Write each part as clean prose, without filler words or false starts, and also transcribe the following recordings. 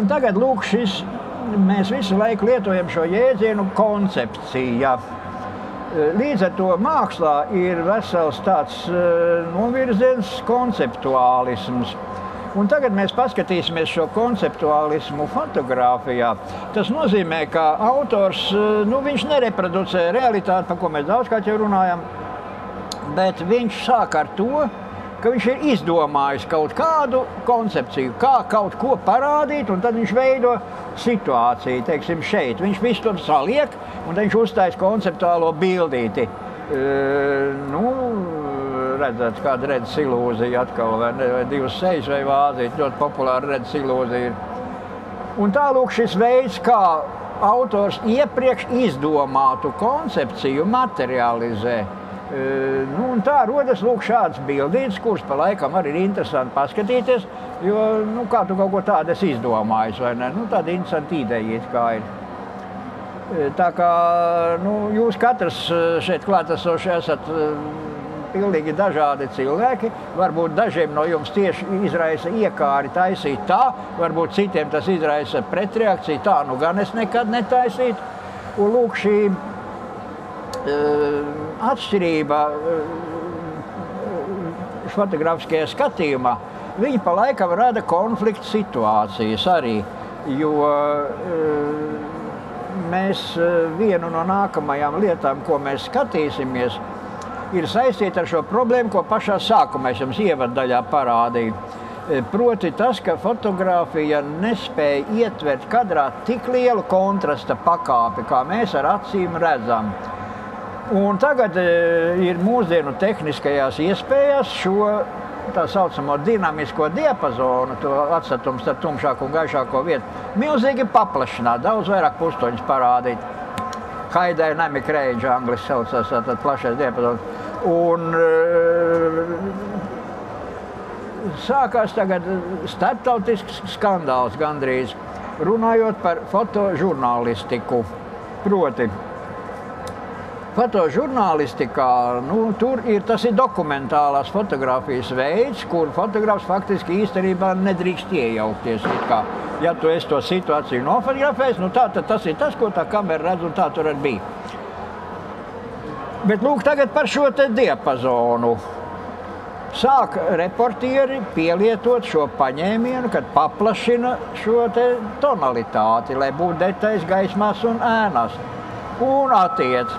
Un tagad, lūk, mēs visu laiku lietojam šo jēdzienu koncepcija. Līdz ar to mākslā ir vesels tāds novirziens konceptuālisms. Un tagad mēs paskatīsimies šo konceptuālismu fotogrāfijā. Tas nozīmē, ka autors, viņš nereproducē realitāti, par ko mēs daudzkārt jau runājam, bet viņš sāk ar to, ka viņš ir izdomājis kaut kādu koncepciju, kā kaut ko parādīt, un tad viņš veido situāciju, teiksim, šeit. Viņš visu to saliek, un tad viņš uztais konceptuālo bildīti. Redzēt, kāda redzes ilūzija atkal, vai divas sejas vai vāzīt, ļoti populāra redzes ilūzija ir. Un tālūk šis veids, kā autors iepriekš izdomātu koncepciju materializē. Un tā rodas lūk šāds bildītis, kurš pa laikam arī ir interesanti paskatīties, jo kā tu kaut ko tādu esi izdomājis, vai ne? Tāda interesanta ideja kā ir. Tā kā jūs katrs šeit klātesoši esat pilnīgi dažādi cilvēki, varbūt dažiem no jums tieši izraisa iekāri taisīt tā, varbūt citiem tas izraisa pretreakciju, tā gan es nekad netaisītu. Un lūk šī atšķirība fotografiskajā skatījumā, viņi pa laikam rada konflikta situācijas arī, jo mēs vienu no nākamajām lietām, ko mēs skatīsimies, ir saistīta ar šo problēmu, ko pašā sākumā es jums ievaddaļā parādīju. Proti tas, ka fotogrāfija nespēja ietvert kadrā tik lielu kontrasta pakāpi, kā mēs ar acīm redzam. Un tagad ir mūsdienu tehniskajās iespējas šo tā saucamo dinamisko diapazonu, to atstatumu starp tumšāko un gaišāko vietu, milzīgi paplašināt, daudz vairāk pustoņus parādīt. High dynamic range angliski saucās, tātad plašais diapazons. Un sākās tagad starptautisks skandāls gandrīz, runājot par fotožurnālistiku. Proti, fotožurnālistikā, tas ir dokumentālās fotogrāfijas veids, kur fotogrāfs faktiski īstenībā nedrīkst iejaukties. Ja tu esi to situāciju nofotografējis, tad tas ir tas, ko tā kamera redz, un tā tur arī bija. Bet lūk tagad par šo te diapazonu. Sāk reportieri pielietot šo paņēmienu, kad paplašina šo te tonalitāti, lai būtu detaļas gaismās un ēnās. Un attiec.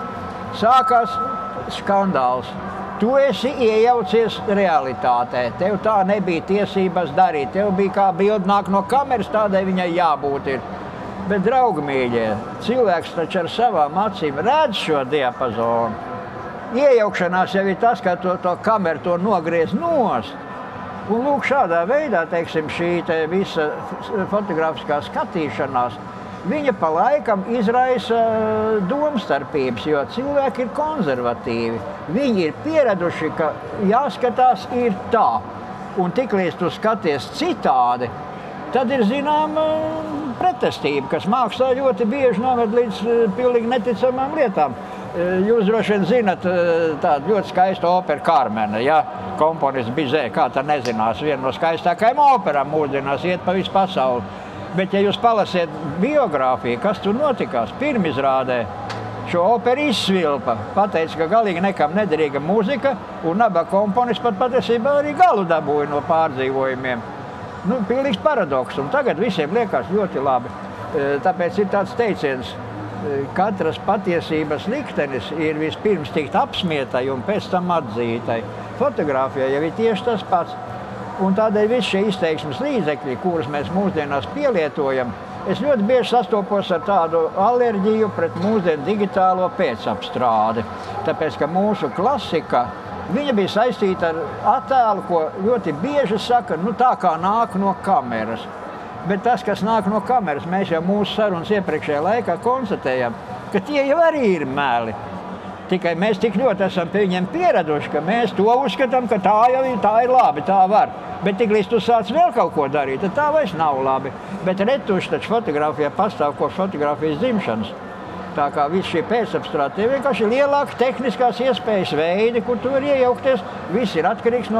Sākās skandāls. Tu esi iejaucies realitātē. Tev tā nebija tiesības darīt. Tev bija kā bilde nāk no kameras, tādai viņai jābūt ir. Bet, draugi mīļie, cilvēks taču ar savām acīm redz šo diapazonu. Iejaukšanās jau ir tas, ka to kameru to nogriez nost. Un lūk, šādā veidā, teiksim, šī te visa fotografiskā skatīšanās, viņa pa laikam izraisa domstarpības, jo cilvēki ir konservatīvi. Viņi ir pieraduši, ka jāskatās ir tā. Un tiklīdz tu skaties citādi, tad ir zināma pretestība, kas mākslā ļoti bieži noved līdz pilnīgi neticamām lietām. Jūs droši vien zinat tādu ļoti skaistu operu Karmena, ja? Komponists Bizē, kā tā nezinās, viena no skaistākajām operām mūsdienās iet pa visu pasauli. Bet, ja jūs palasiet biogrāfiju, kas tur notikās pirmizrādē, šo operu izsvilpa, pateica, ka galīgi nekam nederīga mūzika, un nabaga komponists pat patiesībā arī galu dabūja no pārdzīvojumiem. Pilnīgs paradoks, un tagad visiem liekas ļoti labi. Tāpēc ir tāds teiciens, katras patiesības liktenis ir vispirms tikt apsmietai un pēc tam atzītai. Fotogrāfijā jau ir tieši tas pats. Un tādēļ visi šie izteiksmes līdzekļi, kurus mēs mūsdienās pielietojam, es ļoti bieži sastopos ar tādu alerģiju pret mūsdienu digitālo pēcapstrādi. Tāpēc, ka mūsu klasika, viņa bija saistīta ar attēlu, ko ļoti bieži saka, tā kā nāk no kameras. Bet tas, kas nāk no kameras, mēs jau mūsu sarunas iepriekšējā laikā konstatējam, ka tie jau arī ir meli. Tikai mēs tik ļoti esam pie viņiem pieraduši, ka mēs to uzskatām, ka tā ir labi, tā var. Bet tiklīdz tu sāc vēl kaut ko darīt, tad tā vairs nav labi. Bet retuši taču fotogrāfijā pastāv kopš fotogrāfijas dzimšanas. Tā kā visi šie pēcapstrādi, tie vienkārši ir lielākas tehniskās iespējas veidi, kur tu vari iejaukties. Viss ir atkarīgs no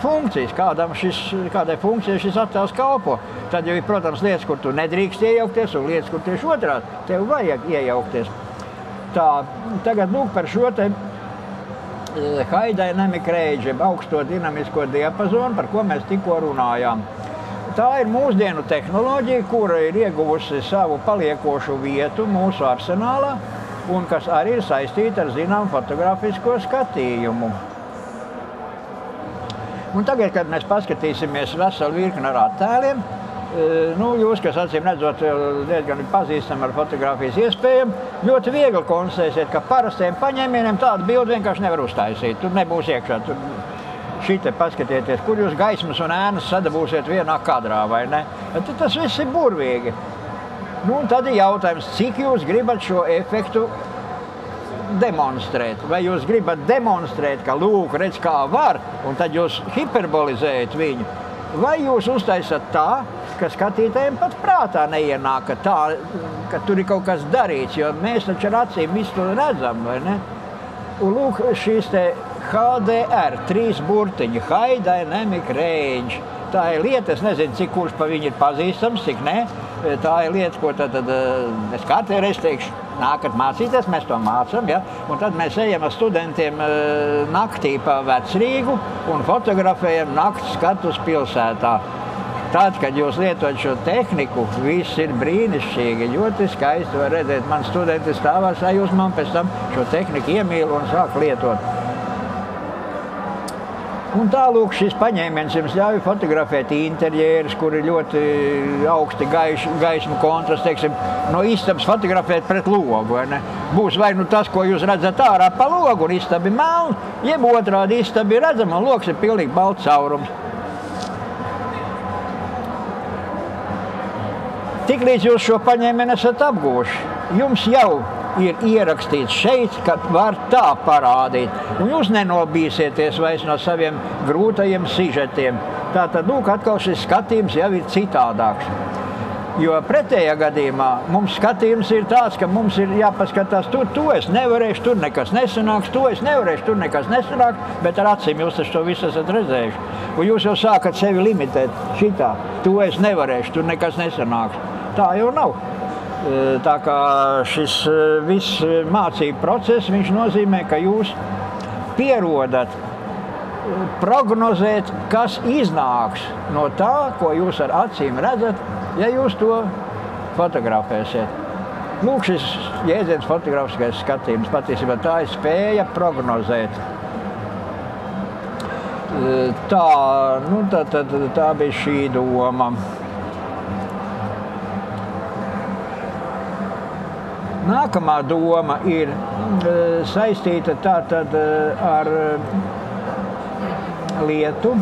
funkcijas, kādai funkcijai šis attēls kalpo. Tad jau ir, protams, lietas, kur tu nedrīkst iejaukties, un lietas, kur tieši otrādi tev vajag iejaukties. Tā, tagad lūk par šo te high dynamic range, augsto dinamisko diapazonu, par ko mēs tikko runājām. Tā ir mūsdienu tehnoloģija, kura ir ieguvusi savu paliekošu vietu mūsu arsenālā un kas arī ir saistīta ar zinām fotografisko skatījumu. Un tagad, kad mēs paskatīsimies veselu virkni ar attēliem, jūs, kas acīm redzot diezgan pazīstami ar fotografijas iespējām, ļoti viegli konstatēsiet, ka parastiem paņēmieniem tādu bildi vienkārši nevar uztaisīt. Tur nebūs iekšā. Šite paskatieties, kur jūs gaismas un ēnas sadabūsiet vienā kadrā, vai ne? Tas viss ir burvīgi. Un tad ir jautājums, cik jūs gribat šo efektu demonstrēt? Vai jūs gribat demonstrēt, ka lūk, redz kā var, un tad jūs hiperbolizējat viņu? Vai jūs uztaisat tā, ka skatītājiem pat prātā neienāk, ka tur ir kaut kas darīts, jo mēs taču ar acīm visu to redzam, vai ne? Un lūk, šīs te HDR, 3 burtiņi, High Dynamic Range. Tā ir lieta, es nezinu, cik kurš pa viņu ir pazīstams, cik ne. Tā ir lieta, ko tad es katru reizi teikšu, nākat mācīties, mēs to mācam, ja? Un tad mēs ejam ar studentiem naktī pa Vecrīgu un fotografējam nakts skatus pilsētā. Tad, kad jūs lietojat šo tehniku, viss ir brīnišķīgi, ļoti skaisti var redzēt. Man studenti stāvā sajūsmā un pēc tam šo tehniku iemīl un sāk lietot. Un tālūk šis paņēmiens jums ļauj fotografēt interjerus, kur ir ļoti augsti gaismu kontrasts, teiksim, no istabas fotografēt pret logu, vai ne? Būs vai nu tas, ko jūs redzat ārā pa logu, un istaba ir melna, jeb otrādi istaba ir redzama, un logs ir pilnīgi balts caurums. Tiklīdz jūs šo paņēmienu esat apguvuši, jums jau ir ierakstīts šeit, ka var tā parādīt. Un jūs nenobīsieties vairs no saviem grūtajiem sižetiem. Tātad, lūk, atkal šis skatījums jau ir citādāks. Jo pretējā gadījumā mums skatījums ir tāds, ka mums ir jāpaskatās, to es nevarēšu, tur nekas nesanāks, to es nevarēšu, tur nekas nesanāks, bet ar acīm jūs taču to visu esat redzējuši. Un jūs jau sākat sevi limitēt šitā, to es nevarēšu, tur nekas nesanāks. Tā jau nav. Tā kā šis viss mācību process, viņš nozīmē, ka jūs pierodat prognozēt, kas iznāks no tā, ko jūs ar acīm redzat, ja jūs to fotografēsiet. Lūk, šis jēdziens fotografiskais skatījums, patiesībā tā ir spēja prognozēt. Tā bija šī doma. Nākamā doma ir saistīta tātad ar lietu,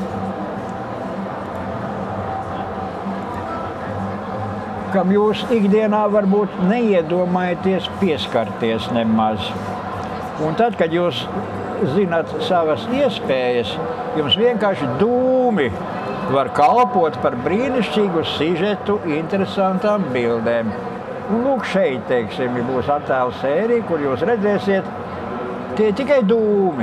kam jūs ikdienā varbūt neiedomājaties pieskarties nemaz. Un tad, kad jūs zināt savas iespējas, jums vienkārši dūmi var kalpot par brīnišķīgu sižetu interesantām bildēm. Un lūk, šeit, teiksim, būs attēlu sērija, kur jūs redzēsiet, tie tikai dūmi.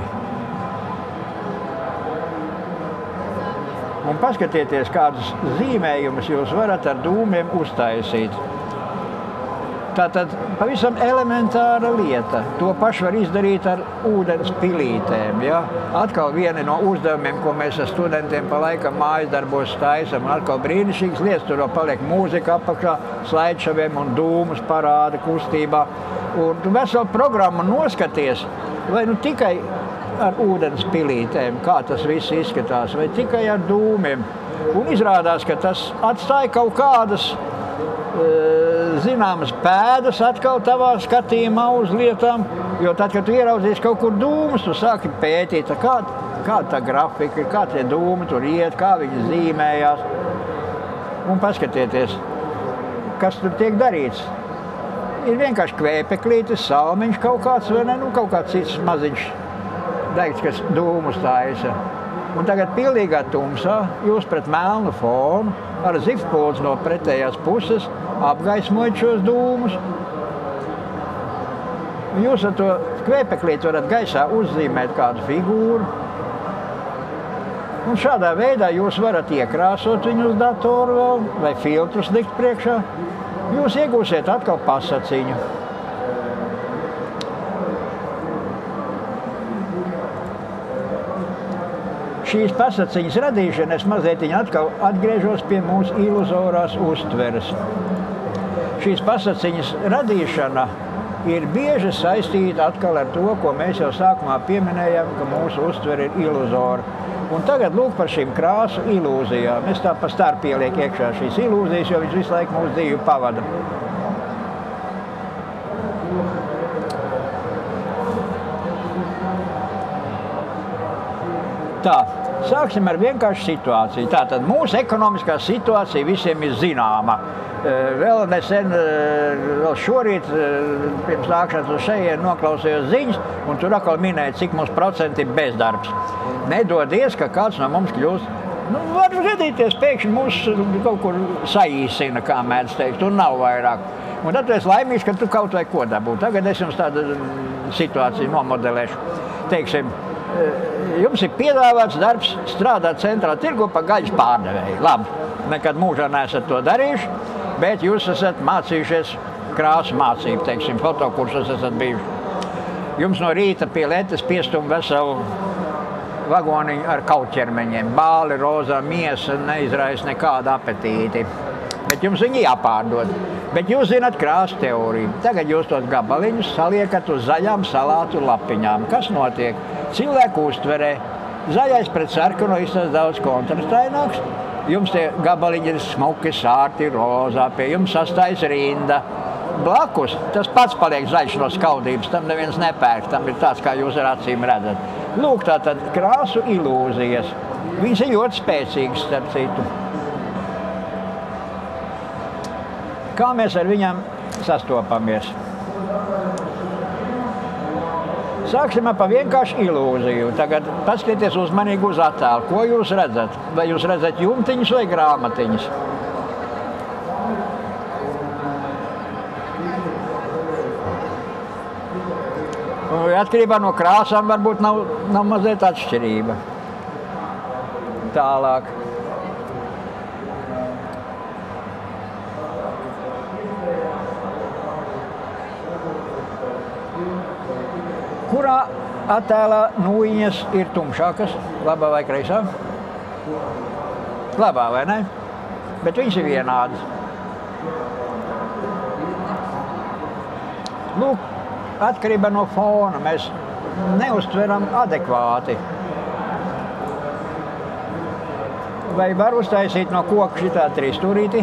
Un paskatieties, kādus zīmējumus jūs varat ar dūmiem uztaisīt. Tātad pavisam elementāra lieta. To pašu var izdarīt ar ūdens pilītēm. Ja? Atkal viena no uzdevumiem, ko mēs ar studentiem pa laikam mājas darbos taisam. Atkal brīnišķīgas lietas, tur paliek mūzika apakšā, slaidšaviem un dūmus parāda kustībā. Un tu veselu programmu noskaties, vai nu tikai ar ūdens pilītēm, kā tas viss izskatās, vai tikai ar dūmiem. Un izrādās, ka tas atstāja kaut kādas zināmas pēdas atkal tavā skatījumā uz lietām, jo tad, kad tu ieraudzīsi kaut kur dūmus, tu sāki pētīt, kā tā grafika, kā tie dūmi tur iet, kā viņi zīmējās. Un paskatieties, kas tur tiek darīts. Ir vienkārši kvēpeklītis, salmiņš kaut kāds, vai ne, kaut kāds cits maziņš daikts, kas dūmus taisa. Un tagad pilnīgā tumsā jūs pret melnu fonu ar zifpulci no pretējās puses apgaismojat šos dūmus. Jūs ar to kvēpeklīti varat gaisā uzzīmēt kādu figūru. Un šādā veidā jūs varat iekrāsot viņu uz datoru vēl, vai filtrus likt priekšā. Jūs iegūsiet atkal pasaciņu. Šīs pasaciņas radīšana es mazliet atkal atgriežos pie mūsu iluzorās uztveres. Šīs pasaciņas radīšana ir bieži saistīta atkal ar to, ko mēs jau sākumā pieminējām, ka mūsu uztvere ir iluzora. Un tagad lūk par šīm krāsu ilūzijām. Es tā pa starp ielieku iekšā šīs ilūzijas, jo viņš visu laiku mūsu dzīvi pavada. Tā, sāksim ar vienkāršu situāciju. Tātad mūsu ekonomiskā situācija visiem ir zināma. Vēl nesen, vēl šorīt, pirms nākšanas uz šejienes noklausījos ziņas, un tur atkal minēja, cik mums procenti ir bezdarbs. Nedodies, ka kāds no mums kļūst. Var gadīties, pēkšņi mūs kaut kur saīsina, kā mēdz teikt, un nav vairāk. Un tad tu esi laimīgs, ka tu kaut vai ko dabū. Tagad es jums tādu situāciju nomodelēšu. Teiksim, jums ir piedāvāts darbs strādāt centrālā tirgu pa gaļas pārdevēju. Labi, nekad mūžā neesat to darījuši, bet jūs esat mācījušies krāsu mācību, teiksim, fotokursus esat bijuši. Jums no rīta pie letes piestum veselu vagoniņu ar kautķermeņiem. Bāli, rozā, miesa neizraisa nekādu apetīti. Bet jums viņi jāpārdod. Bet jūs zināt krāsu teoriju. Tagad jūs tos gabaliņus saliekat uz zaļām salātu lapiņām. Kas notiek? Cilvēku uztverē. Zaļais pret sarkano izstāsta daudz kontrastaināks. Jums tie gabaliņi ir smuki, sārti, rozā, pie jums sastājas rinda. Blakus tas pats paliek zaļš no skaudības, tam neviens nepērk, tam ir tāds, kā jūs ar acīm redzat. Lūk, tātad krāsu ilūzijas. Viņas ir ļoti spēcīgas, starp citu. Kā mēs ar viņām sastopamies? Sāksim pa vienkāršu ilūziju. Tagad paskatieties uzmanīgi uz attēlu. Ko jūs redzat? Vai jūs redzat jumtiņus vai grāmatiņas? Atkarībā no krāsām varbūt nav mazliet atšķirība. Tālāk. Kurā attēlā nūjiņas ir tumšākas? Labā vai kreisā? Labā, vai ne? Bet viņas ir vienādas. Lūk, atkarībā no fona mēs neuztveram adekvāti. Vai var uztaisīt no koka šitā trīsstūrīti?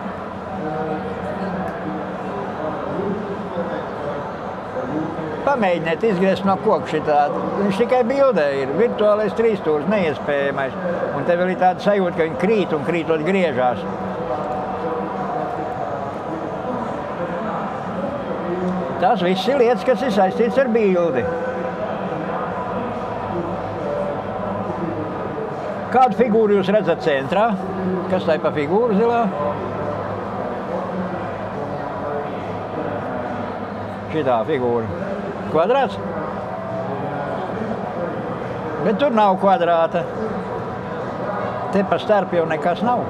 Pamēģiniet izgriezt no koka šitādi. Viņš tikai bildē ir. Virtuālais trīsstūris neiespējamais. Un te vēl ir tāda sajūta, ka viņi krīt un krītot griežās. Tas viss ir lietas, kas ir saistīts ar bildi. Kādu figūru jūs redzat centrā? Kas tā ir pa figūru zilā? Šitā figūra. Kvadrāts? Bet tur nav kvadrāta. Te pa starp jau nekas nav.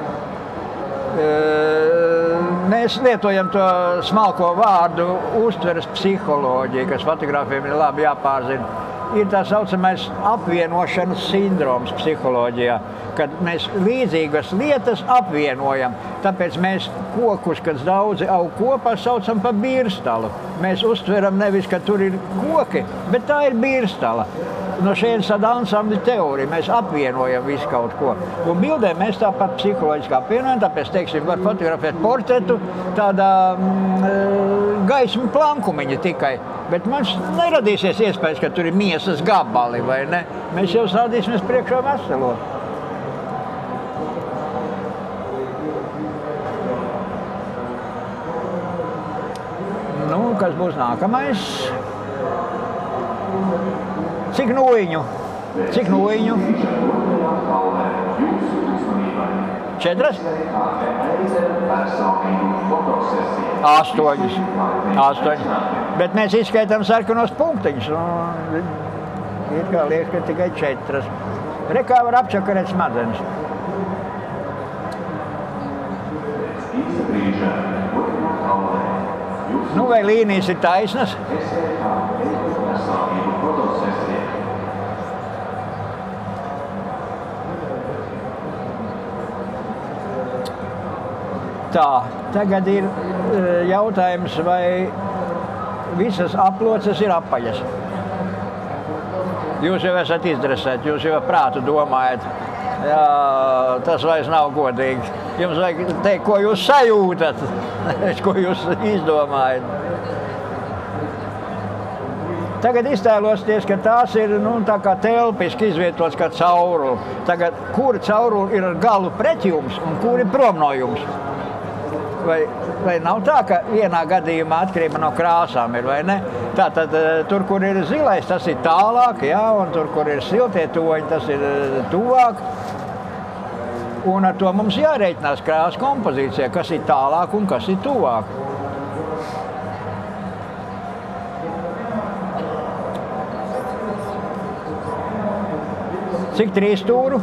Mēs lietojam to smalko vārdu uztveres psiholoģiju, kas fotogrāfiem ir labi jāpārzina. Ir tā saucamais apvienošanas sindroms psiholoģijā, kad mēs līdzīgas lietas apvienojam. Tāpēc mēs kokus, kas daudzi aug kopā, saucam par birstalu. Mēs uztveram nevis, ka tur ir koki, bet tā ir birstala. No šeit tāda ansambļa teorija. Mēs apvienojam visu kaut ko. Un bildē mēs tāpat psiholoģiski apvienojam, tāpēc, teiksim, var fotografēt portretu tādā gaismu plankumiņa tikai. Bet mums neradīsies iespējas, ka tur ir miesas gabali, vai ne? Mēs jau stādīsimies priekšā veselo. Nu, kas būs nākamais? Cik nūjiņu? Cik nūjiņu? 4? 8. Bet mēs izskaitām sarkanos punktiņus. Ir kā liekas, ka tikai 4. Re, kā var apčakarēt smadzenes. Nu, vai līnijas ir taisnas? Tā, tagad ir jautājums, vai visas aploces ir apaļas. Jūs jau esat izdresēti, jūs jau prātu domājat. Jā, tas vairs nav godīgi. Jums vajag teikt, ko jūs sajūtat, ko jūs izdomājat. Tagad iztēlosties, ka tās ir tā kā telpiski izvietots kā cauruli. Tagad, kura cauruli ir ar galu pret jums un kuri prom no jums? Vai nav tā, ka vienā gadījumā atkarība no krāsām ir, vai ne? Tātad tur, kur ir zilais, tas ir tālāk, jā, un tur, kur ir siltie toņi, tas ir tuvāk. Un ar to mums jārēķinās krāsu kompozīcijā, kas ir tālāk un kas ir tuvāk. Cik 3 stūru?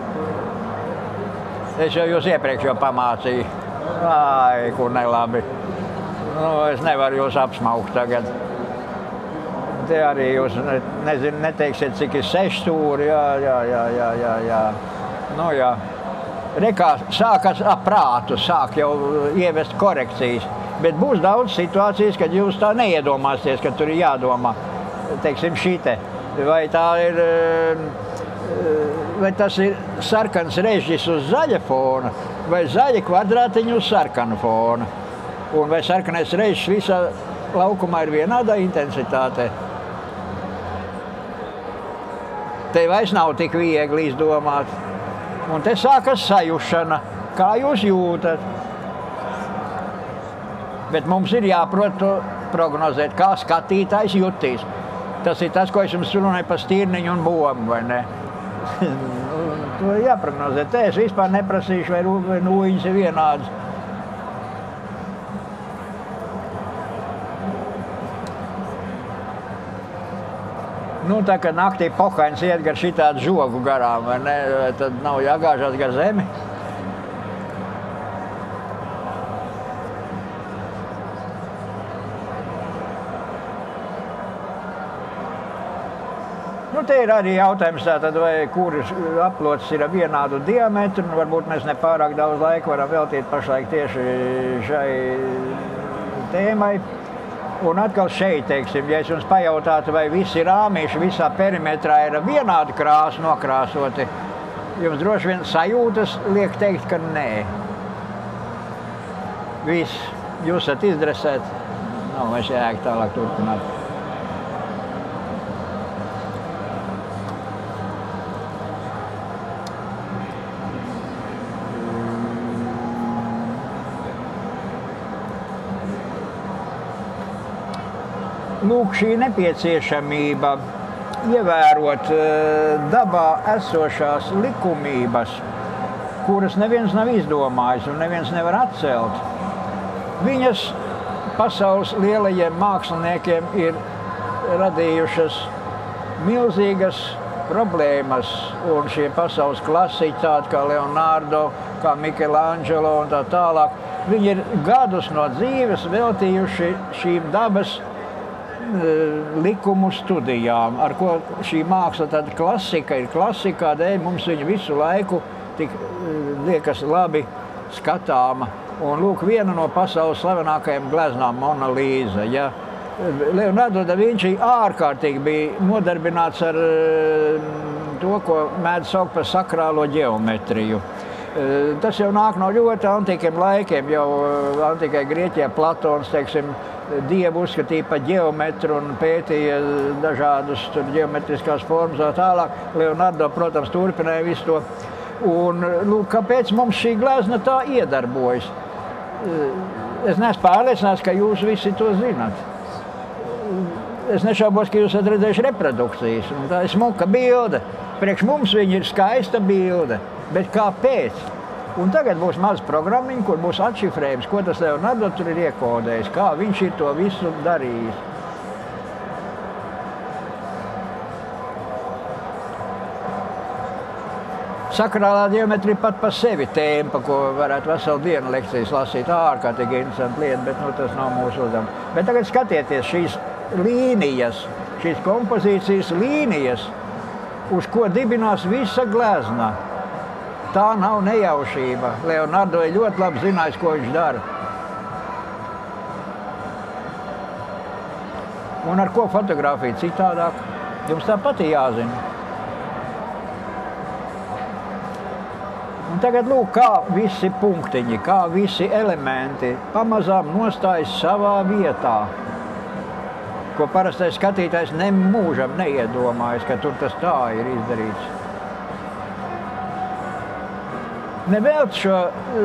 Es jau jūs iepriekš jau pamācīju. Ai, kur nelabi. Es nevaru jūs apsmaukt tagad. Te arī jūs neteiksiet, cik ir 6 stūri. Jā. Nu jā. Re, kā sākas ap prātu, sāk jau ievest korekcijas. Bet būs daudz situācijas, kad jūs tā neiedomāsieties, ka tur ir jādomā. Teiksim, šite. Vai tā ir... Vai tas ir sarkans režģis uz zaļa fona, vai zaļa kvadrātiņa uz sarkana fona. Un vai sarkanais režģis visā laukumā ir vienādā intensitātē. Te vairs nav tik viegli izdomāt. Un te sākas sajušana, kā jūs jūtat. Bet mums ir jāprot to prognozēt, kā skatītājs jutīs. Tas ir tas, ko es jums runāju par stirniņu un bomu, vai ne? To ir jāprognozē. Te es vispār neprasīšu, vai nūjiņas ir vienādas. Tā kā naktī pokaņs iet gar šitādu žogu garām, vai ne? Tad nav jāgāžās gar zemi. Te ir arī jautājums, tātad, vai kuras aploces ir ar vienādu diametru. Varbūt mēs nepārāk daudz laika varam veltīt pašlaik tieši šai tēmai. Un atkal šeit, teiksim, ja es jums pajautātu, vai visi rāmīši visā perimetrā ir ar vienādu krāsu nokrāsoti, jums droši vien sajūtas liek teikt, ka nē. Viss, jūs esat izdresēti, nav vairs jēga tālāk turpināt. Lūk, šī nepieciešamība ievērot dabā esošās likumības, kuras neviens nav izdomājis un neviens nevar atcelt. Viņas pasaules lielajiem māksliniekiem ir radījušas milzīgas problēmas, un šie pasaules klasiķi, tādi kā Leonardo, kā Michelangelo un tā tālāk, viņi ir gadus no dzīves veltījuši šīm dabas likumu studijām, ar ko šī māksla tāda klasika ir klasikā, dēļ mums viņa visu laiku tik liekas labi skatāma. Un lūk, viena no pasaules slavenākajām gleznām Mona Lisa. Ja? Leonardo da Vinci ārkārtīgi bija nodarbināts ar to, ko mēdz saukt par sakrālo ģeometriju. Tas jau nāk no ļoti antīkiem laikiem, jau antīkai Grieķijā Platons, teiksim, Dievu uzskatīja par ģeometru un pētīja dažādus ģeometriskās formas un tālāk. Leonardo, protams, turpināja visu to. Un, lūk, kāpēc mums šī glezna tā iedarbojas? Es neesmu pārliecināts, ka jūs visi to zināt. Es nešaubos, ka jūs esat redzējuši reprodukcijas. Un tā ir smuka bilde. Priekš mums viņa ir skaista bilde. Bet kāpēc? Un tagad būs maza programmiņa, kur būs atšifrējums, ko tas Leonardo tur ir iekodējis, kā viņš ir to visu darījis. Sakrālā ģeometrija pat par sevi tēma, ko varētu veselu dienu lekcijas lasīt, ārkārtīgi interesanti lieta, bet tas nav mūsu uzdevums. Bet tagad skatieties šīs līnijas, šīs kompozīcijas līnijas, uz ko dibinās visa glezna. Tā nav nejaušība. Leonardo ir ļoti labi zinājis, ko viņš dara. Un ar ko fotografija citādāk? Jums tāpat ir jāzina. Un tagad lūk, kā visi punktiņi, kā visi elementi pamazām nostājas savā vietā, ko parastais skatītājs nemūžam neiedomājas, ka tur tas tā ir izdarīts. Nevelc šo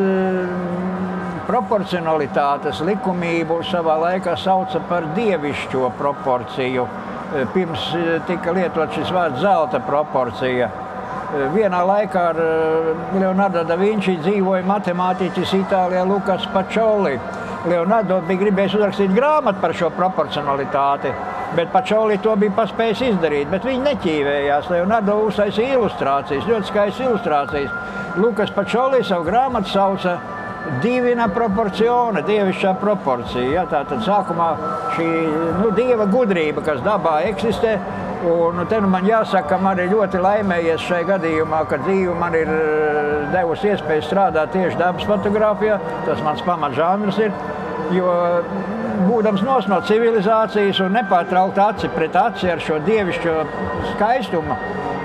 proporcionalitātes likumību savā laikā sauca par dievišķo proporciju. Pirms tika lietot šis vārds zelta proporcija. Vienā laikā ar Leonardo da Vinci dzīvoja matemātiķis Itālijā Lukas Pacioli. Leonardo bija gribējis uzrakstīt grāmatu par šo proporcionalitāti, bet Pacioli to bija paspējis izdarīt, bet viņi neķīvējās. Leonardo uztaisīja ilustrācijas, ļoti skaistas ilustrācijas. Lukas Pacioli savu grāmatu sauca Divina proporcione, dievišķā proporcija. Ja, tātad sākumā šī dieva gudrība, kas dabā eksistē, un te man jāsaka, ka man ir ļoti laimējies šai gadījumā, ka dzīve man ir devusi iespēju strādāt tieši dabas fotogrāfijā. Tas mans pamatžanrs ir, jo būdams no civilizācijas un nepārtraukt aci pret aci ar šo dievišķo skaistumu,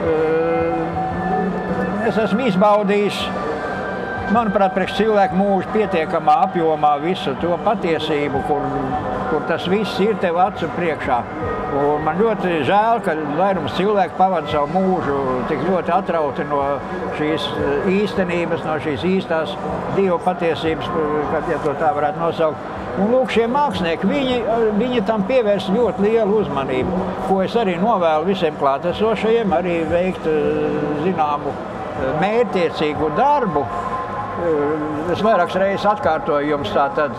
es esmu izbaudījis, manuprāt, priekš cilvēku mūžu pietiekamā apjomā visu to patiesību, kur tas viss ir tev acu priekšā. Un man ļoti žēl, ka vairums cilvēku pavada savu mūžu tik ļoti atrauti no šīs īstenības, no šīs īstās Dieva patiesības, ja to tā varētu nosaukt. Un lūk, šie mākslinieki, viņi tam pievērs ļoti lielu uzmanību, ko es arī novēlu visiem klātesošajiem, arī veikt zināmu mērķtiecīgu darbu. Es vairākas reizes atkārtoju jums tātad,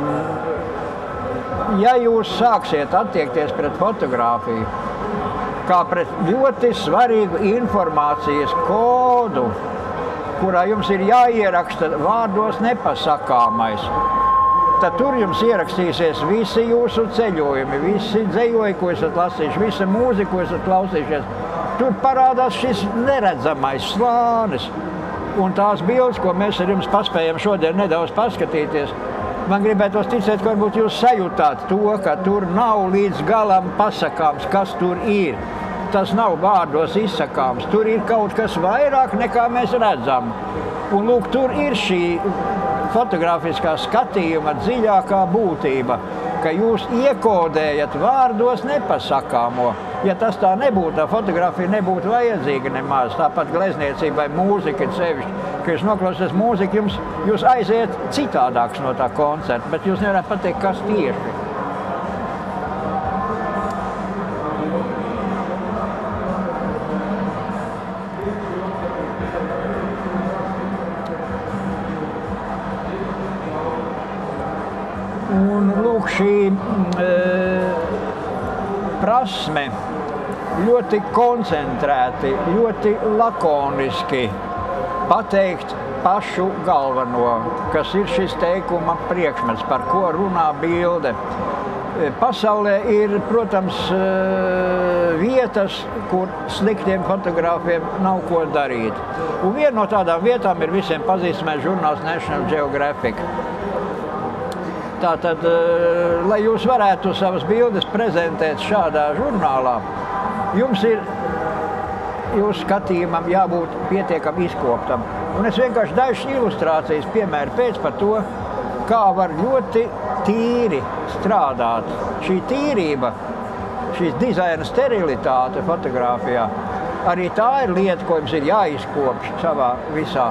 ja jūs sāksiet attiekties pret fotogrāfiju kā pret ļoti svarīgu informācijas kodu, kurā jums ir jāieraksta vārdos nepasakāmais, tad tur jums ierakstīsies visi jūsu ceļojumi, visi dzejojumi, ko esat lasījuši, visa mūzika, ko esat klausījušies. Tur parādās šis neredzamais slānis. Un tās bildes, ko mēs ar jums paspējam šodien nedaudz paskatīties, man gribētos ticēt, ka varbūt jūs sajūtāt to, ka tur nav līdz galam pasakāms, kas tur ir. Tas nav vārdos izsakāms. Tur ir kaut kas vairāk nekā mēs redzam. Un lūk, tur ir šī fotogrāfiskā skatījuma dziļākā būtība, ka jūs iekodējat vārdos nepasakāmo. Ja tas tā nebūtu, tā fotografija nebūtu vajadzīga nemaz. Tāpat glezniecībai mūzika ir sevišķi. Kad jūs noklausāties mūziku, jūs aiziet citādāks no tā koncerta, bet jūs nevarat pateikt, kas tieši. Un lūk, šī prasme ļoti koncentrēti, ļoti lakoniski pateikt pašu galveno, kas ir šis teikuma priekšmets, par ko runā bilde. Pasaulē ir, protams, vietas, kur sliktiem fotogrāfiem nav ko darīt. Un viena no tādām vietām ir visiem pazīstamais žurnāls National Geographic. Tātad, lai jūs varētu savas bildes prezentēt šādā žurnālā, jums ir jūsu skatījumam jābūt pietiekami izkoptam. Un es vienkārši dažas ilustrācijas piemēru pēc par to, kā var ļoti tīri strādāt. Šī tīrība, šīs dizaina sterilitāte fotogrāfijā, arī tā ir lieta, ko jums ir jāizkopš savā visā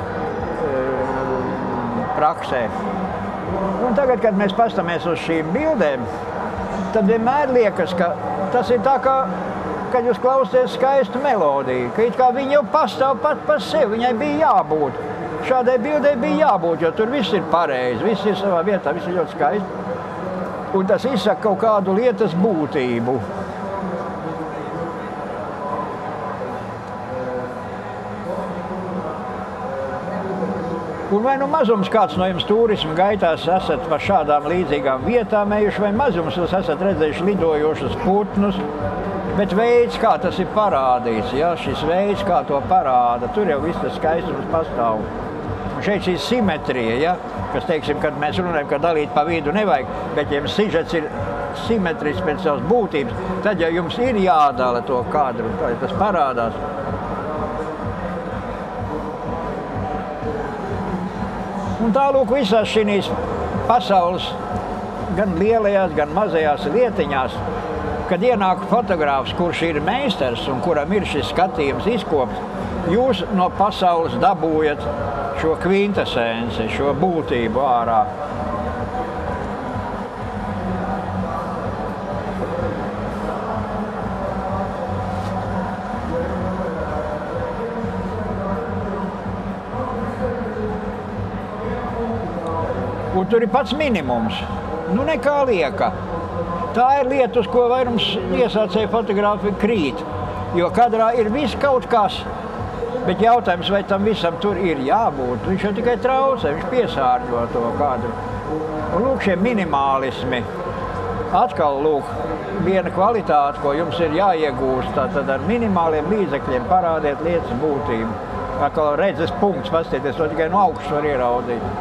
praksē. Un tagad, kad mēs pastamies uz šīm bildēm, tad vienmēr liekas, ka tas ir tā, kā, kad jūs klausāties skaistu melodiju, ka it kā viņa jau pastāv pat par sevi, viņai bija jābūt. Šādai bildei bija jābūt, jo tur viss ir pareizi, viss ir savā vietā, viss ir ļoti skaisti. Un tas izsaka kaut kādu lietas būtību. Un vai nu mazums kāds no jums turisma gaitās esat pa šādām līdzīgām vietām ejuši, vai mazums jūs esat redzējuši lidojošus putnus, bet veids, kā tas ir parādīts, ja, šis veids, kā to parāda, tur jau viss tas skaistums pastāv. Un šeit šī simetrija, ja, kas, teiksim, kad mēs runājam, ka dalīt pa vidu nevajag, bet ja jums sižets ir simetrisks pēc savas būtības, tad jau jums ir jādala to kadru, tas parādās. Un tālūk visās šīs pasaules, gan lielajās, gan mazajās lietiņās, kad ienāk fotogrāfs, kurš ir meistars un kuram ir šis skatījums izkopts, jūs no pasaules dabūjat šo kvintesenci, šo būtību ārā. Un tur ir pats minimums. Nu, nekā lieka. Tā ir lieta, uz ko vairums iesācēju fotogrāfi krīt. Jo kadrā ir viss kaut kas. Bet jautājums, vai tam visam tur ir jābūt. Viņš jau tikai traucē, viņš piesārņo to kadru. Un lūk, šie minimālismi. Atkal lūk, viena kvalitāte, ko jums ir jāiegūst, tad ar minimāliem līdzekļiem parādiet lietas būtību. Atkal redzes punkts, pastieties, to tikai no augšas var ieraudzīt.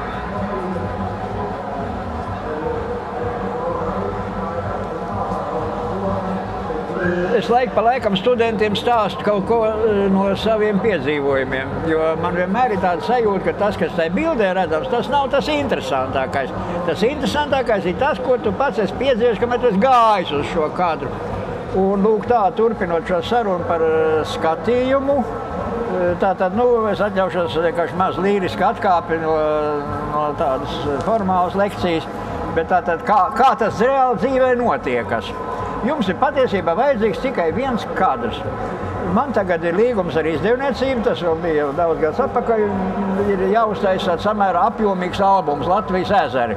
Es laiku pa laikam studentiem stāstu kaut ko no saviem piedzīvojumiem, jo man vienmēr ir tāda sajūta, ka tas, kas tajā bildē redzams, tas nav tas interesantākais. Tas interesantākais ir tas, ko tu pats esi piedzīvojis, kamēr tu esi gājis uz šo kadru. Un lūk tā, turpinot šo sarunu par skatījumu, tātad, es atļaušos vienkārši maz līriski atkāpi no tādas formālas lekcijas, bet tātad, kā tas reāli dzīvē notiekas. Jums ir patiesībā vajadzīgs tikai viens kadrs. Man tagad ir līgums ar izdevniecību, tas vēl bija jau daudz gadus atpakaļ, ir jāuztaisa samērā apjomīgs albums Latvijas ezeri.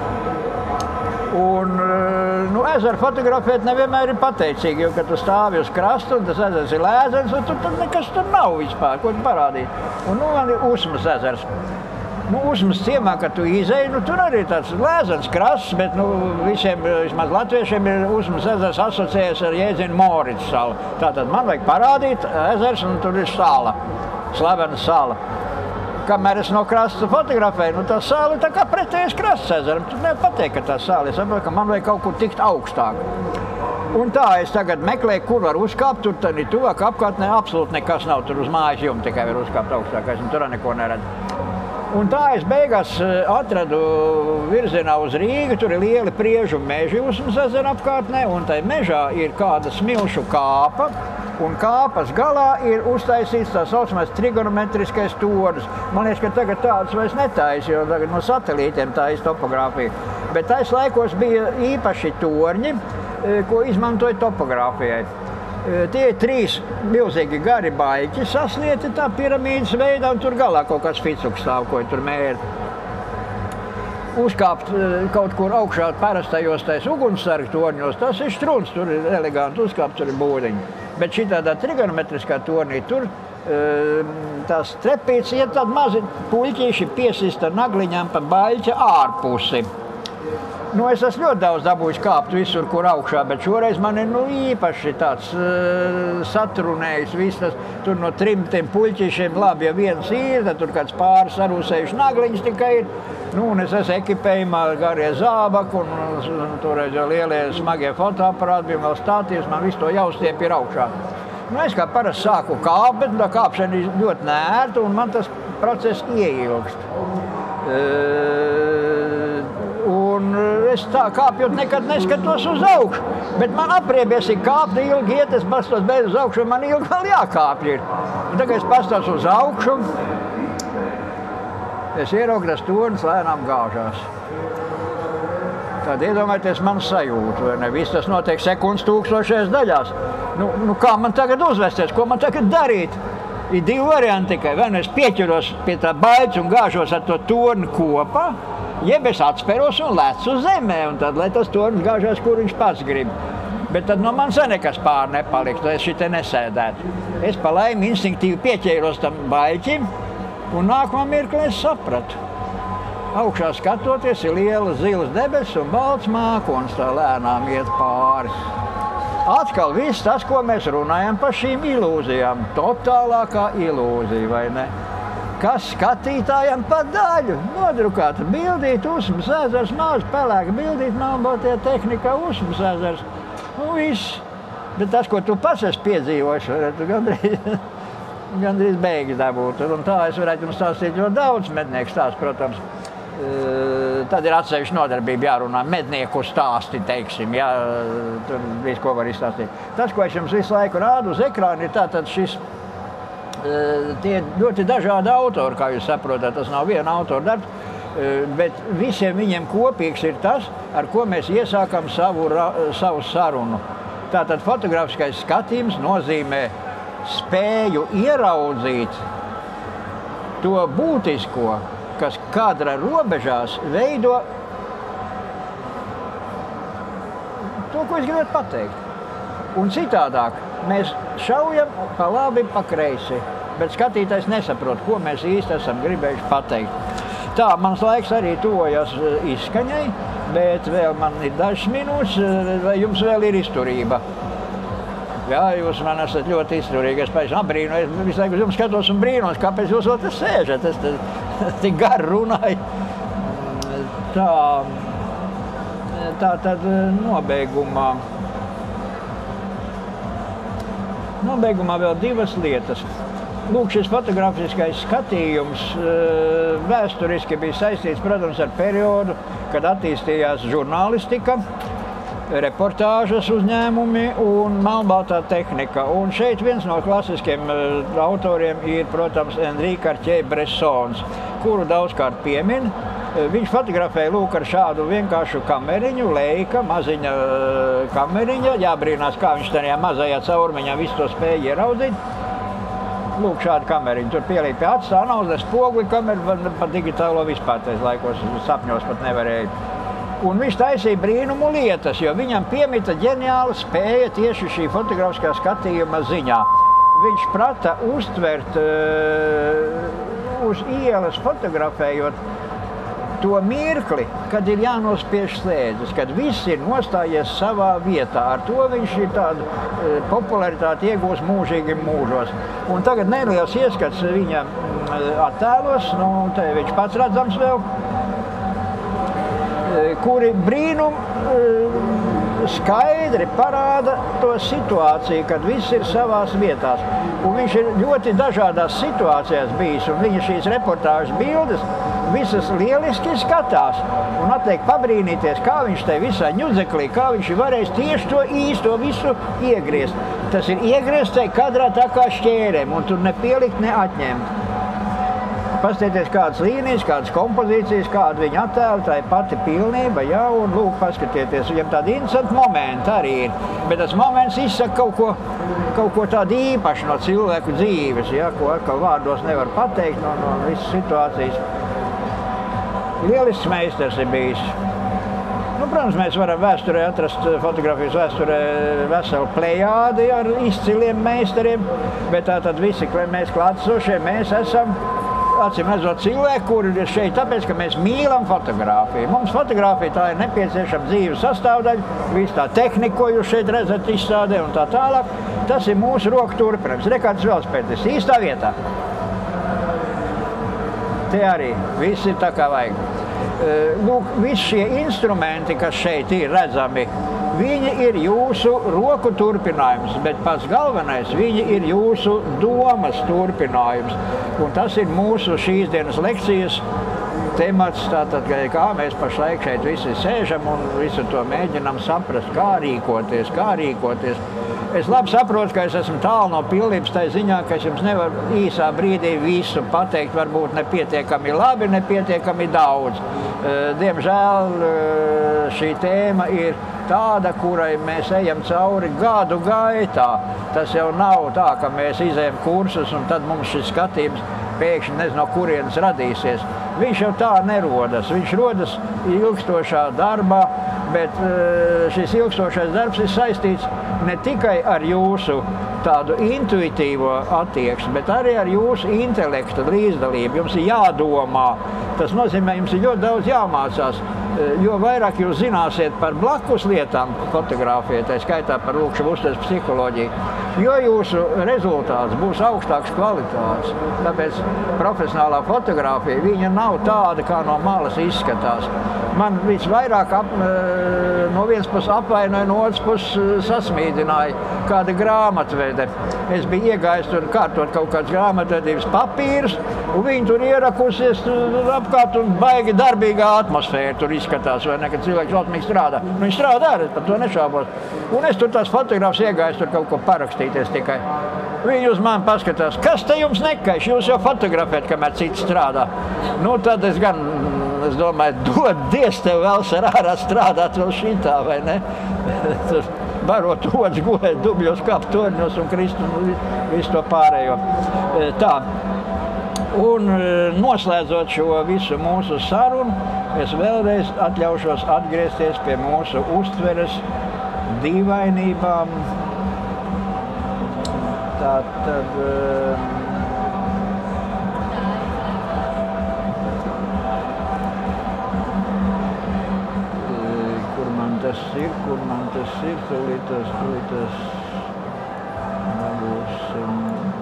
Un, ezeru fotografēt nevienmēr ir pateicīgi, jo, kad tu stāvi uz krastu un tas ezers ir lēzens, un tur nekas tur nav vispār, ko tu parādīt. Un, man ir Usmas ezers. Usmas ciemā, kad tu izej, tur arī ir tāds lēzens krasts, bet visiem, vismaz latviešiem, ir Usmas ezers asociējies ar jēdzienu Morits sala. Tātad man vajag parādīt ezers, un tur ir sala, slavena sala. Kamēr es no krasta fotografēju, tā sala ir tā kā pretējais krasts ezeram. Tu nevar pateikt, ka tā sala, es saprotu, ka man vajag kaut kur tikt augstāk. Un tā es tagad meklēju, kur var uzkāpt, tur tad ir tuvāk apkārtnē, absolūti nekas nav, tur uz mājas jumta tikai var uzkāpt augstākais, un tur neko neredz. Un tā es beigās atradu virzienā uz Rīgu, tur ir lieli priežu meži Usmas ezera apkārtnē, un tai mežā ir kāda smilšu kāpa, un kāpas galā ir uztaisīts tā saucamais trigonometriskais tornis. Man liekas, ka tagad tāds vairs netaisa, jo tagad no satelītiem taisa topogrāfija. Bet tais laikos bija īpaši torņi, ko izmantoja topogrāfijai. Tie ir 3 milzīgi gari baļķi saslieti tā piramīdas veidā, un tur galā kaut kāds ficuks stāv, ko tur mēri. Uzkāpt kaut kur augšā parastajos tais ugunsargu torņos, tas ir štruns, tur ir eleganti uzkāpt, tur ir būdiņi. Bet šitādā trigonometriskā tornī, tur tās trepītes ir tādi mazi puļķīši piesista nagliņām pa baļķa ārpusi. Es esmu ļoti daudz dabūjis kāpt visur, kur augšā, bet šoreiz man ir īpaši tāds satrunējis viss tas. Tur no 3 puļķīšiem labi, ja viens ir, tad tur kāds pāris sarūsējuši nagliņas tikai ir. Un es esmu ekipējumā garie zābaki, un toreiz jau lielie smagie fotoaparāti bija vēl stāties, man visu to jāuzstiep ir augšā. Es kā parasti sāku kāpt, bet tā kāpšana ir ļoti neērta, un man tas process ieilgst. Un es tā kāpjot nekad neskatos uz augšu, bet man apriebies ir kāpt ilgi iet, es pastos beidz uz augšu, un man ilgi vēl jākāpj ir. Un tagad es pastos uz augšu, es ieraugu, tas tornis lēnām gāžās. Tad iedomājieties man sajūtu, vai ne? Viss tas notiek sekundes tūkstošajās daļās. Kā man tagad uzvesties, ko man tagad darīt? Ir 2 varianti tikai, vai es pieķeros pie tā baļķa un gāžos ar to torni kopā, jeb es atspēros un lecu uz zemē, un tad, lai tas tornis gāžās, kur viņš pats grib. Bet tad no manis nekas pār nepaliks, tad es šitā nesēdētu. Es pa laimi instinktīvi pieķēros tam baļķim, Un nākamā mirklī es sapratu. Augšā skatoties, ir liela zilas debesis un balts mākonis tā lēnām iet pāris. Atkal viss tas, ko mēs runājam par šīm ilūzijām. Totālākā ilūzija, vai ne? Kas skatītājam pa daļu? Nodrukāta bildīt, Usmas ezers, maza pelēka bildīt, melnbaltajā tehnikā Usmas ezers. Nu viss. Bet tas, ko tu pats esi piedzīvojis, varētu gandrīz beigas dabūt. Un tā es varētu jums stāstīt ļoti daudz mednieku stāstu, protams. Tad ir atsevišķa nodarbība jārunā, mednieku stāsti, teiksim, jā, tur visu, ko var izstāstīt. Tas, ko es jums visu laiku rādu uz ekrāna, ir tātad šis, tie ļoti dažādi autori, kā jūs saprotat, tas nav viena autora darbs, bet visiem viņiem kopīgs ir tas, ar ko mēs iesākam savu sarunu. Tātad fotografiskais skatījums nozīmē spēju ieraudzīt to būtisko, kas kadra robežās veido to, ko es gribētu pateikt. Un citādāk mēs šaujam pa labi, pa kreisi, bet skatītājs nesaprot, ko mēs īsti esam gribējuši pateikt. Tā, mans laiks arī tuvojas izskaņai, bet vēl man ir dažas minūtes, vai jums vēl ir izturība? Jā, jūs man esat ļoti izturīgi, es pēc brīnu, es visu laiku uz jums skatos un brīnos, kāpēc jūs vēl te sēžat, es tik gari runāju. Tā tad nobeigumā vēl divas lietas. Lūk, šis fotografiskais skatījums vēsturiski bija saistīts, protams, ar periodu, kad attīstījās žurnālistika, reportāžas uzņēmumi un melnbaltā tehnika. Un šeit viens no klasiskiem autoriem ir, protams, Henri Cartier-Bressons, kuru daudzkārt piemin. Viņš fotografēja lūk ar šādu vienkāršu kameriņu, Leica, maziņa kameriņa. Jābrīnās, kā viņš tajā mazajā caurmiņā visu to spēja ieraudzīt. Lūk, šādu kameriņu. Tur pielīja pie acis, tā nav uz spoguli kameru, par digitālo vispār tais laikos, sapņos pat nevarēja. Un viņš taisīja brīnumu lietas, jo viņam piemita ģeniāla spēja tieši šī fotografiskā skatījuma ziņā. Viņš prata uztvert uz ielas fotografējot to mirkli, kad ir jānospiež slēdzes, kad viss ir nostājies savā vietā. Ar to viņš ir tādu popularitāti iegūs mūžīgi mūžos. Un tagad neliels ieskats viņa attēlos, nu, te viņš pats redzams vēl, kuri skaidri parāda to situāciju, kad viss ir savās vietās. Un viņš ir ļoti dažādās situācijās bijis, un viņa šīs reportāžas bildes visas lieliski skatās. Un atliek pabrīnīties, kā viņš te visā ņudzeklī, kā viņš ir varējis tieši to īsto visu iegriezt. Tas ir iegriezt tai kadrā tā kā šķērēm, un tur nepielikt, ne atņemt. Paskatieties, kādas līnijas, kādas kompozīcijas, kāda viņa attēla, tā ir pati pilnība, jā, un lūk, paskatieties, viņam tādi interesanti momenti arī ir, bet tas moments izsaka kaut ko tādu īpašu no cilvēku dzīves, jā, ko atkal vārdos nevar pateikt no visas situācijas. Lielisks meistars ir bijis. Nu, protams, mēs varam vēsturē atrast, fotografijas vēsturē veselu plejādi ar izciliem meistariem, bet tātad visi mēs klātesošie, mēs esam acīm redzot cilvēki, kuri ir šeit tāpēc, ka mēs mīlam fotogrāfiju. Mums fotogrāfija tā ir nepieciešama dzīves sastāvdaļa, visu tā tehnika, ko jūs šeit redzat izstādē un tā tālāk. Tas ir mūsu roku turpinājums. Rekāds velospēdis īstā vietā. Te arī viss ir tā kā vajag. Lūk, visi šie instrumenti, kas šeit ir redzami, viņi ir jūsu roku turpinājums, bet pats galvenais, viņi ir jūsu domas turpinājums. Un tas ir mūsu šīs dienas lekcijas temats, tātad, kā mēs pašlaik šeit visi sēžam un visu to mēģinām saprast, kā rīkoties. Es labi saprotu, ka es esmu tālu no pilnības tai ziņā, ka es jums nevaru īsā brīdī visu pateikt, varbūt nepietiekami labi, nepietiekami daudz. Diemžēl šī tēma ir tāda, kurai mēs ejam cauri gadu gaitā. Tas jau nav tā, ka mēs izējam kursus un tad mums šis skatījums pēkšņi nezinu, no kurienes radīsies. Viņš jau tā nerodas. Viņš rodas ilgstošā darbā, bet šis ilgstošais darbs ir saistīts ne tikai ar jūsu tādu intuitīvo attieksmi, bet arī ar jūsu intelektu līdzdalību. Jums ir jādomā. Tas nozīmē, jums ir ļoti daudz jāmācās. Jo vairāk jūs zināsiet par blakus lietām fotografijai, tā skaitā par lūkšu uztveres psiholoģiju, jo jūsu rezultāts būs augstāks kvalitātes. Tāpēc profesionālā fotografija, viņa nav tāda, kā no malas izskatās. Man visvairāk no vienas puses apvainoja, no otras puses sasmīdināja kāda grāmatvede. Es biju iegājis tur kārtot kaut kāds grāmatvedības papīrus, un viņi tur ierakusies apkārt un baigi darbīgā atmosfēra tur izskatās, vai ne, kad cilvēks latvīgi strādā. Nu, viņš strādā arī, par to nešaubos. Un es tur tās fotogrāfs iegājis tur kaut ko parakstīties tikai. Viņi uz mani paskatās, kas te jums nekaiš, jūs jau fotografēt, kamēr cits strādā. Nu, tad es domāju, dod Dievs tev vēl ārā strādāt vēl šitā, vai ne? Tur barot odus, gulēt dubļos, kāpt torņos un krist un visu to pārējo. Tā. Un noslēdzot šo visu mūsu sarunu, es vēlreiz atļaušos atgriezties pie mūsu uztveres dīvainībām. Tātad kur man tas ir, tūlītas dabūsim.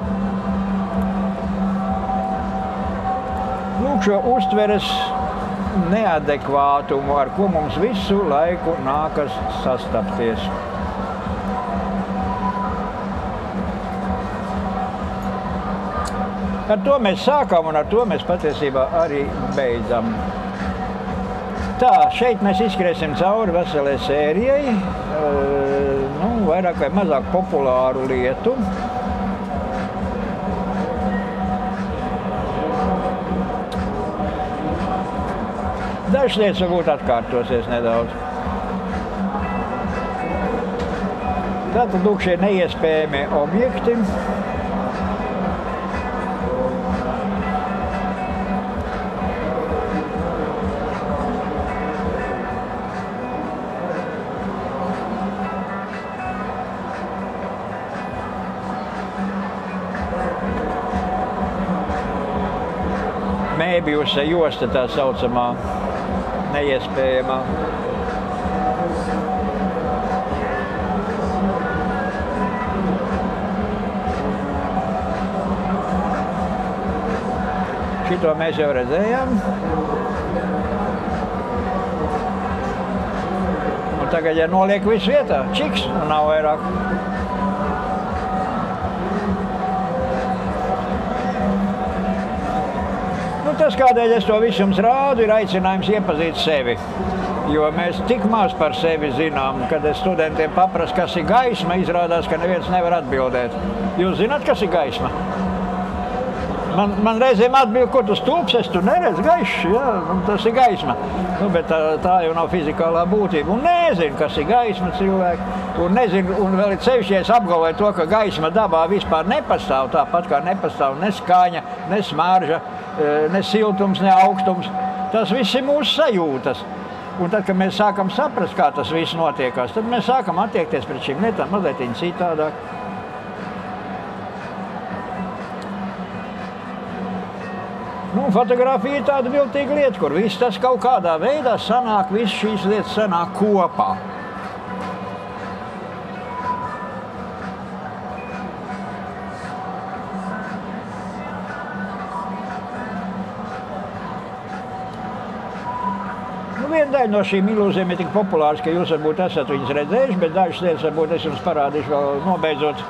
Lūk, šo uztveres neadekvātumu, ar ko mums visu laiku nākas sastapties. Ar to mēs sākam un ar to mēs patiesībā arī beidzam. Tā, šeit mēs izskriesim cauri veselai sērijai, vairāk vai mazāk populāru lietu. Dažas lietas varbūt atkārtosies nedaudz. Tātad lūk šie neiespējamie objekti. Mēbijusa josta tā saucamā, neiespējamā. Šito mēs jau redzējām. Un tagad, ja noliek visu vietā, čiks, un nav vairāk. Tas, kādēļ es to visu jums rādu, ir aicinājums iepazīt sevi. Jo mēs tik maz par sevi zinām, kad es studentiem paprasu, kas ir gaisma, izrādās, ka neviens nevar atbildēt. Jūs zināt, kas ir gaisma? Man reizēm atbild, ko tu stulbs, es tu neredz gaišs, jā, tas ir gaisma. Bet tā jau nav fizikālā būtība. Un nezinu, kas ir gaisma cilvēki. Un nezinu, un vēl ir sevišķi, ja es apgalvoju to, ka gaisma dabā vispār nepastāv, tāpat kā nepastāv ne skaņa, ne smarža, ne siltums, ne augstums. Tas viss ir mūsu sajūtas. Un tad, kad mēs sākam saprast, kā tas viss notiekās, tad mēs sākam attiekties pret šīm lietām mazliet citādāk. Fotografija ir tāda viltīga lieta, kur viss tas kaut kādā veidā sanāk, viss šīs lietas sanāk kopā. Viena daļa no šīm ilūzijām ir tik populāras, ka jūs varbūt esat viņas redzējuši, bet dažas lietas varbūt es jums parādīšu vēl nobeidzot.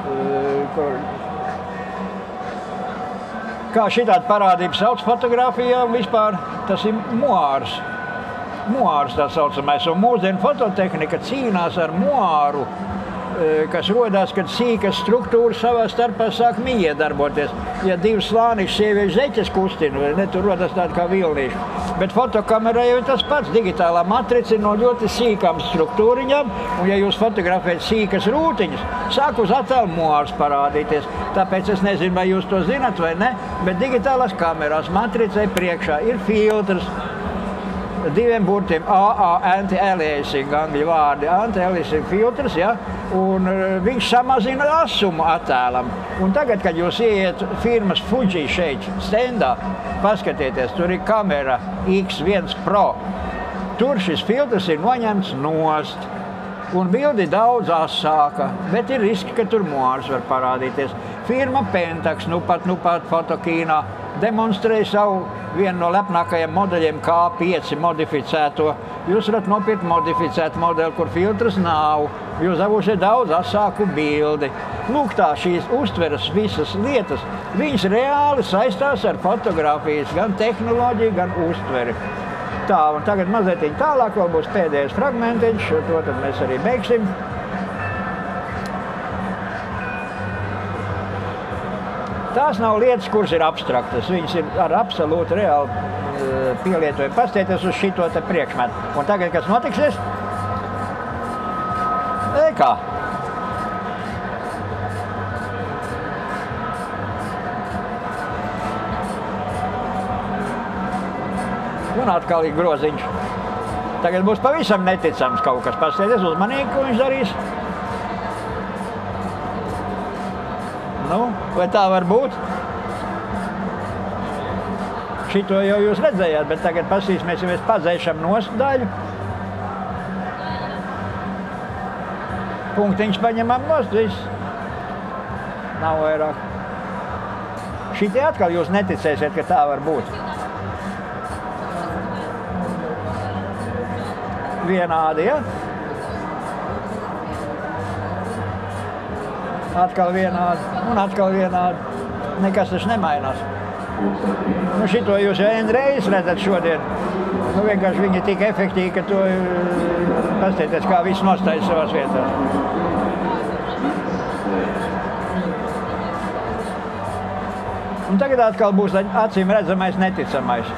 Kā šitāda parādība sauc fotografijā, vispār tas ir muārs. Muārs tā saucamais, un mūsdienu fototehnika cīnās ar muāru, kas rodās, kad sīkas struktūras savā starpā sāk miedarboties. Ja divas slānīšas sieviešu zeķes kustina, ne, tur rodās tāda kā vilnīša. Bet fotokamerā jau ir tas pats. Digitālā matrica ir no ļoti sīkām struktūriņām, un ja jūs fotografējat sīkas rūtiņas, sāk uz attēlu muārs parādīties. Tāpēc es nezinu, vai jūs to zinat vai ne, bet digitālās kamerās matricai priekšā ir filtrs. diviem burtiem AA anti-aliasing, angļu vārdi, anti-aliasing filtrs, ja? Un viņš samazina asumu attēlam. Un tagad, kad jūs ieiet firmas Fuji šeit stendā, paskatieties, tur ir kamera X1 Pro. Tur šis filtrs ir noņemts nost. Un bildi daudz asāka, bet ir riski, ka tur mūrs var parādīties. Firma Pentax, nu pat fotokīnā, demonstrēja savu vienu no lepnākajiem modeļiem K5 modificēto. Jūs varat nopirkt modificētu modeli, kur filtrs nav. Jūs dabūsiet daudz asāku bildi. Lūk tā, šīs uztveres visas lietas, viņas reāli saistās ar fotografijas, gan tehnoloģiju, gan uztveri. Tā, un tagad mazliet tālāk vēl būs pēdējais fragmentiņš, to tad mēs arī beigsim. Tās nav lietas, kuras ir abstraktas, viņas ir ar absolūti reāli pielietojumu. Pastieties uz šito te priekšmetu. Un tagad, kas notiksies? Kā? Un atkal ir groziņš. Tagad būs pavisam neticams kaut kas. Pastieties uzmanīgi, ko viņš darīs. Nu, vai tā var būt? Šito jau jūs redzējāt, bet tagad pasīsimies, ja mēs padzēšam nost daļu. Punktiņš paņemam nost, viss. Nav vairāk. Šitie atkal jūs neticēsiet, ka tā var būt. Vienādi, ja? Atkal vienādi, un atkal vienādi. Nekas taču nemainās. Nu, šito jūs jau reiz redzat šodien. Nu, vienkārši viņi ir tik efektīvi, ka to pastieties, kā viss nostājas savās vietās. Un tagad atkal būs acīm redzamais neticamais.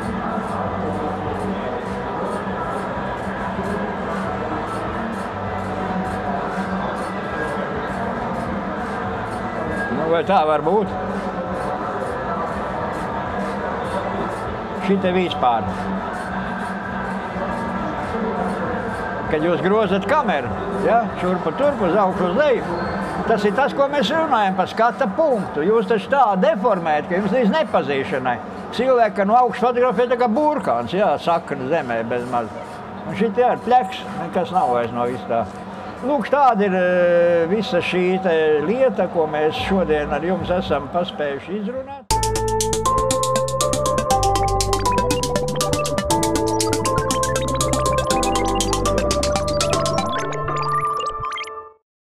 Vai tā var būt? Šite vispār. Kad jūs grozat kameru, ja, šurpu turpu, uz augšu uz leju, tas ir tas, ko mēs runājam par skata punktu. Jūs taču tā deformējat, ka jums līdz nepazīšanai. Cilvēki, ka no augšu fotografē tā kā burkāns, jā, sakna zemē bez maz. Un šitie ar pļeks, nekas nav vairs no viss tā. Lūk, tāda ir visa šī lieta, ko mēs šodien ar jums esam paspējuši izrunāt.